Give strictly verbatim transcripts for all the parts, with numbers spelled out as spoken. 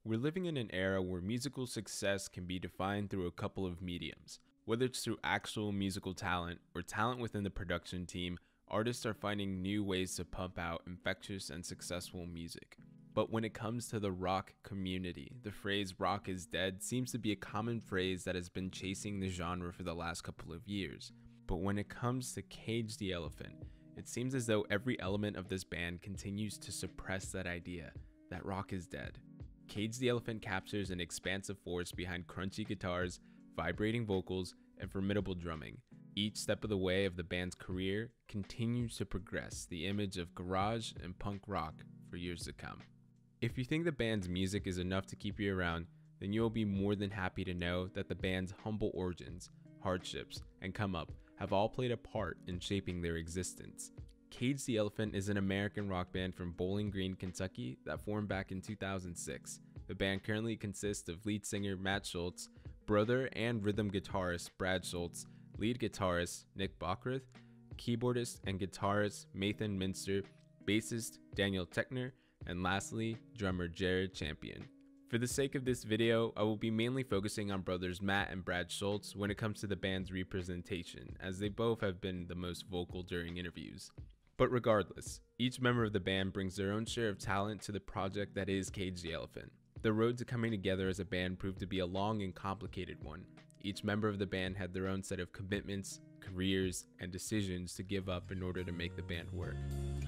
We're living in an era where musical success can be defined through a couple of mediums. Whether it's through actual musical talent or talent within the production team, artists are finding new ways to pump out infectious and successful music. But when it comes to the rock community, the phrase rock is dead seems to be a common phrase that has been chasing the genre for the last couple of years. But when it comes to Cage the Elephant, it seems as though every element of this band continues to suppress that idea, that rock is dead. Cage the Elephant captures an expansive force behind crunchy guitars, vibrating vocals, and formidable drumming. Each step of the way of the band's career continues to progress the image of garage and punk rock for years to come. If you think the band's music is enough to keep you around, then you will be more than happy to know that the band's humble origins, hardships, and come up have all played a part in shaping their existence. Cage the Elephant is an American rock band from Bowling Green, Kentucky that formed back in two thousand six. The band currently consists of lead singer Matt Schultz, brother and rhythm guitarist Brad Schultz, lead guitarist Nick Bockrath, keyboardist and guitarist Mathan Minster, bassist Daniel Techner, and lastly, drummer Jared Champion. For the sake of this video, I will be mainly focusing on brothers Matt and Brad Schultz when it comes to the band's representation, as they both have been the most vocal during interviews. But regardless, each member of the band brings their own share of talent to the project that is Cage the Elephant. The road to coming together as a band proved to be a long and complicated one. Each member of the band had their own set of commitments, careers, and decisions to give up in order to make the band work.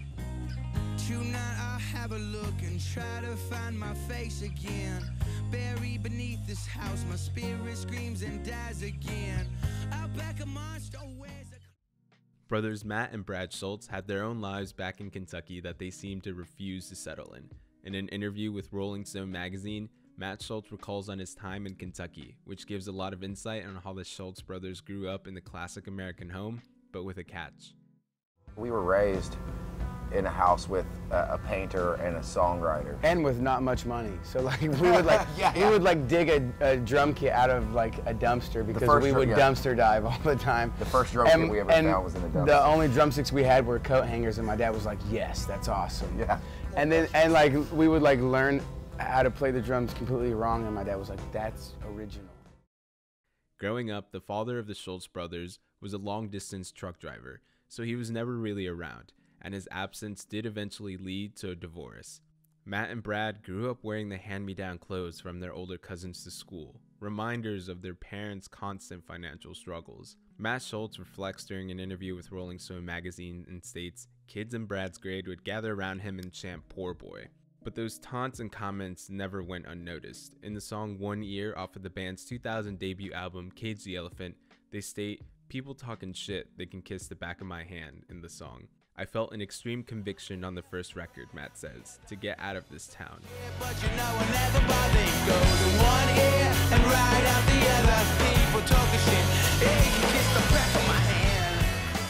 Tonight I'll have a look and try to find my face again. Buried beneath this house, my spirit screams and dies again. Out back a monster wears a... Brothers Matt and Brad Schultz had their own lives back in Kentucky that they seemed to refuse to settle in. In an interview with Rolling Stone magazine, Matt Schultz recalls on his time in Kentucky, which gives a lot of insight on how the Schultz brothers grew up in the classic American home, but with a catch. We were raised in a house with a, a painter and a songwriter, and with not much money. So like we would like yeah, yeah. we would like dig a, a drum kit out of like a dumpster because we would yeah. dumpster dive all the time. The first drum and, kit we ever and found was in a dumpster. The only drumsticks we had were coat hangers, and my dad was like, "Yes, that's awesome." Yeah. And then and like we would like learn how to play the drums completely wrong, and my dad was like, "That's original." Growing up, the father of the Schultz brothers was a long-distance truck driver, so he was never really around, and his absence did eventually lead to a divorce. Matt and Brad grew up wearing the hand-me-down clothes from their older cousins to school, reminders of their parents' constant financial struggles. Matt Schultz reflects during an interview with Rolling Stone magazine and states, "Kids in Brad's grade would gather around him and chant 'Poor Boy.'" But those taunts and comments never went unnoticed. In the song One Ear off of the band's two thousand debut album Cage the Elephant, they state, "People talking shit, they can kiss the back of my hand," in the song. "I felt an extreme conviction on the first record," Matt says, "to get out of this town." But you know I never bother. Go to one ear and ride out the other. People talking shit, hey, you can kiss the back of my hand.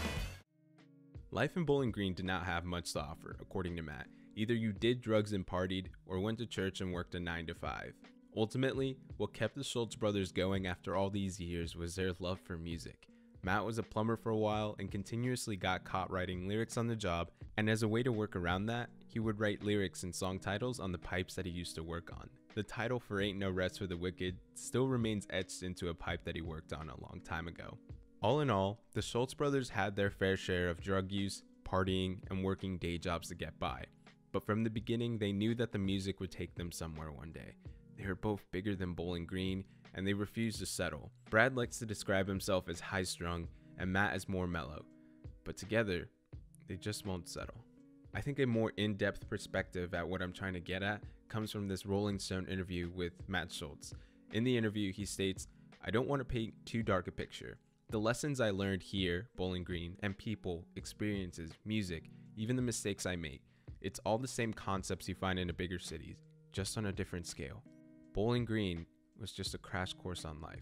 Life in Bowling Green did not have much to offer, according to Matt. Either you did drugs and partied, or went to church and worked a nine to five. Ultimately, what kept the Schultz brothers going after all these years was their love for music. Matt was a plumber for a while and continuously got caught writing lyrics on the job, and as a way to work around that, he would write lyrics and song titles on the pipes that he used to work on. The title for Ain't No Rest for the Wicked still remains etched into a pipe that he worked on a long time ago. All in all, the Schultz brothers had their fair share of drug use, partying, and working day jobs to get by. But from the beginning, they knew that the music would take them somewhere one day. They were both bigger than Bowling Green, and they refused to settle. Brad likes to describe himself as high-strung, and Matt as more mellow. But together, they just won't settle. I think a more in-depth perspective at what I'm trying to get at comes from this Rolling Stone interview with Matt Schultz. In the interview, he states, "I don't want to paint too dark a picture. The lessons I learned here, Bowling Green, and people, experiences, music, even the mistakes I make, it's all the same concepts you find in the bigger cities, just on a different scale. Bowling Green was just a crash course on life."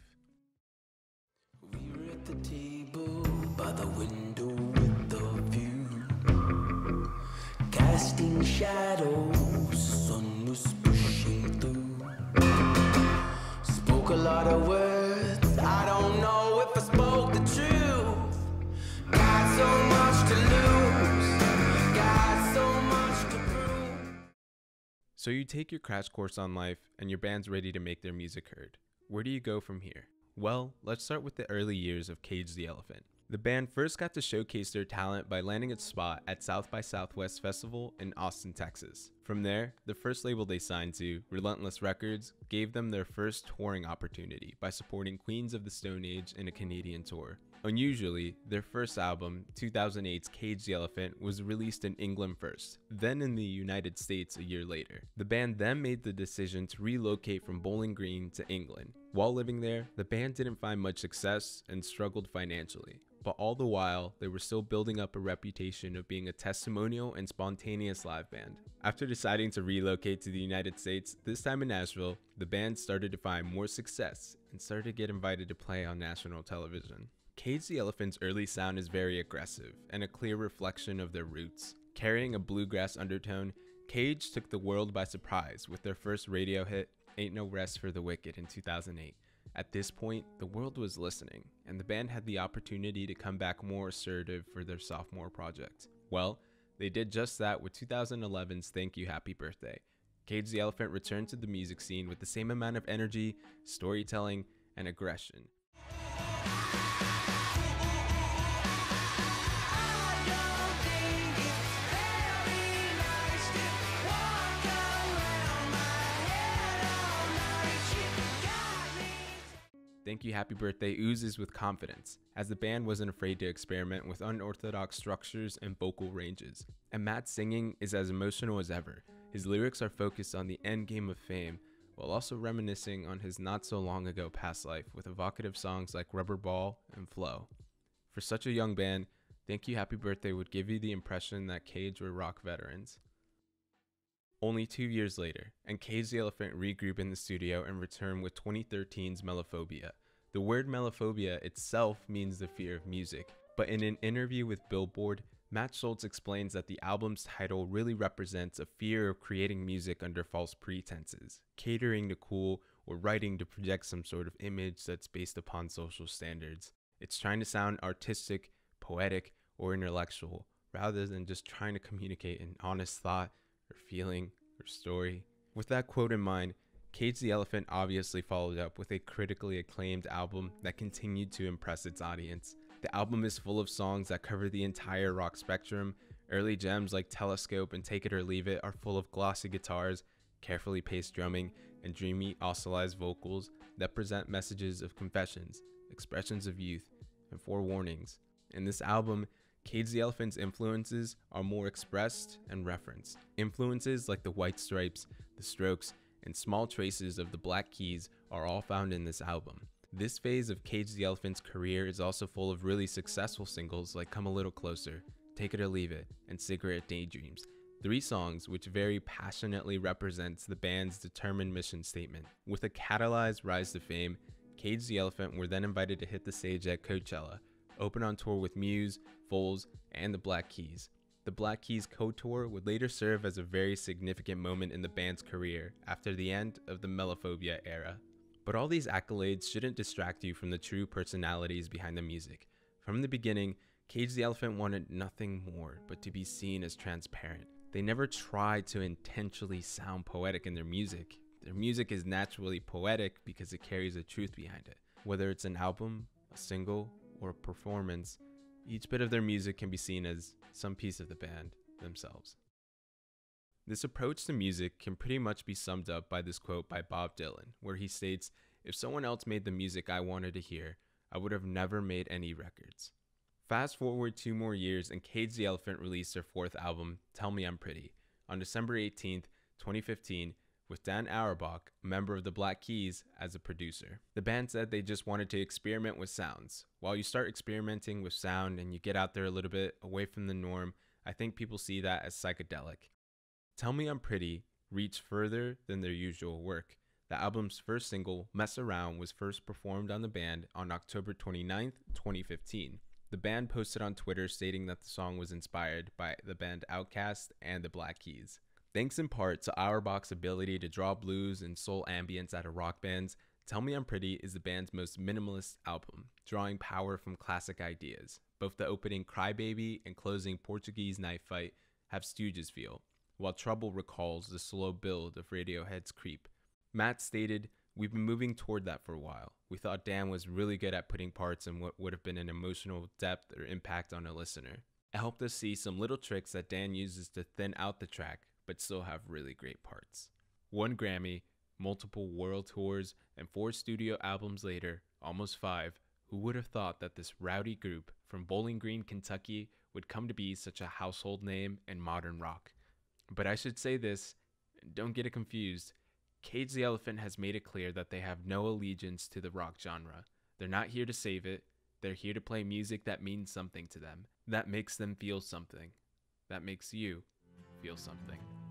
We were at the table by the window with the view, casting shadows, sun was pushing through. Spoke a lot of words, I don't know if I spoke the truth. Got so much to lose, got so much to prove. So you take your crash course on life and your band's ready to make their music heard. Where do you go from here? Well, let's start with the early years of Cage the Elephant. The band first got to showcase their talent by landing its spot at South by Southwest Festival in Austin, Texas. From there, the first label they signed to, Relentless Records, gave them their first touring opportunity by supporting Queens of the Stone Age in a Canadian tour. Unusually, their first album, two thousand eight's Cage the Elephant, was released in England first, then in the United States a year later. The band then made the decision to relocate from Bowling Green to England. While living there, the band didn't find much success and struggled financially. But all the while, they were still building up a reputation of being a testimonial and spontaneous live band. After deciding to relocate to the United States, this time in Nashville, the band started to find more success and started to get invited to play on national television. Cage the Elephant's early sound is very aggressive and a clear reflection of their roots. Carrying a bluegrass undertone, Cage took the world by surprise with their first radio hit, Ain't No Rest for the Wicked, in two thousand eight. At this point, the world was listening, and the band had the opportunity to come back more assertive for their sophomore project. Well, they did just that with two thousand eleven's Thank You Happy Birthday. Cage the Elephant returned to the music scene with the same amount of energy, storytelling, and aggression. Thank You Happy Birthday oozes with confidence, as the band wasn't afraid to experiment with unorthodox structures and vocal ranges. And Matt's singing is as emotional as ever. His lyrics are focused on the end game of fame, while also reminiscing on his not so long ago past life with evocative songs like Rubber Ball and Flow. For such a young band, Thank You Happy Birthday would give you the impression that Cage were rock veterans. Only two years later, and Cage the Elephant regroup in the studio and return with twenty thirteen's Melophobia. The word Melophobia itself means the fear of music, but in an interview with Billboard, Matt Schultz explains that the album's title really represents a fear of creating music under false pretenses, catering to cool, or writing to project some sort of image that's based upon social standards. It's trying to sound artistic, poetic, or intellectual, rather than just trying to communicate an honest thought or feeling or story. With that quote in mind, Cage the Elephant obviously followed up with a critically acclaimed album that continued to impress its audience. The album is full of songs that cover the entire rock spectrum. Early gems like Telescope and Take It or Leave It are full of glossy guitars, carefully paced drumming, and dreamy oscillized vocals that present messages of confessions, expressions of youth, and forewarnings. In this album, Cage the Elephant's influences are more expressed and referenced. Influences like the White Stripes, the Strokes, and small traces of the Black Keys are all found in this album. This phase of Cage the Elephant's career is also full of really successful singles like Come a Little Closer, Take It or Leave It, and Cigarette Daydreams. Three songs which very passionately represents the band's determined mission statement. With a catalyzed rise to fame, Cage the Elephant were then invited to hit the stage at Coachella, open on tour with Muse, Foles, and the Black Keys. The Black Keys co-tour would later serve as a very significant moment in the band's career after the end of the Melophobia era. But all these accolades shouldn't distract you from the true personalities behind the music. From the beginning, Cage the Elephant wanted nothing more but to be seen as transparent. They never tried to intentionally sound poetic in their music. Their music is naturally poetic because it carries a truth behind it. Whether it's an album, a single, or a performance, each bit of their music can be seen as some piece of the band themselves. This approach to music can pretty much be summed up by this quote by Bob Dylan, where he states, "If someone else made the music I wanted to hear, I would have never made any records." Fast forward two more years and Cage the Elephant released their fourth album, Tell Me I'm Pretty, on December eighteenth, twenty fifteen, with Dan Auerbach, a member of the Black Keys, as a producer. The band said they just wanted to experiment with sounds. While you start experimenting with sound and you get out there a little bit away from the norm, I think people see that as psychedelic. Tell Me I'm Pretty reached further than their usual work. The album's first single, Mess Around, was first performed on the band on October twenty-ninth, twenty fifteen. The band posted on Twitter stating that the song was inspired by the band Outkast and the Black Keys. Thanks in part to Auerbach's ability to draw blues and soul ambience out of rock bands, Tell Me I'm Pretty is the band's most minimalist album, drawing power from classic ideas. Both the opening Crybaby and closing Portuguese Knife Fight have Stooges feel. while Trouble recalls the slow build of Radiohead's Creep. Matt stated, "We've been moving toward that for a while. We thought Dan was really good at putting parts in what would have been an emotional depth or impact on a listener. It helped us see some little tricks that Dan uses to thin out the track, but still have really great parts." One Grammy, multiple world tours, and four studio albums later, almost five, who would have thought that this rowdy group from Bowling Green, Kentucky would come to be such a household name in modern rock? But I should say this, don't get it confused. Cage the Elephant has made it clear that they have no allegiance to the rock genre. They're not here to save it. They're here to play music that means something to them, that makes them feel something, that makes you feel something.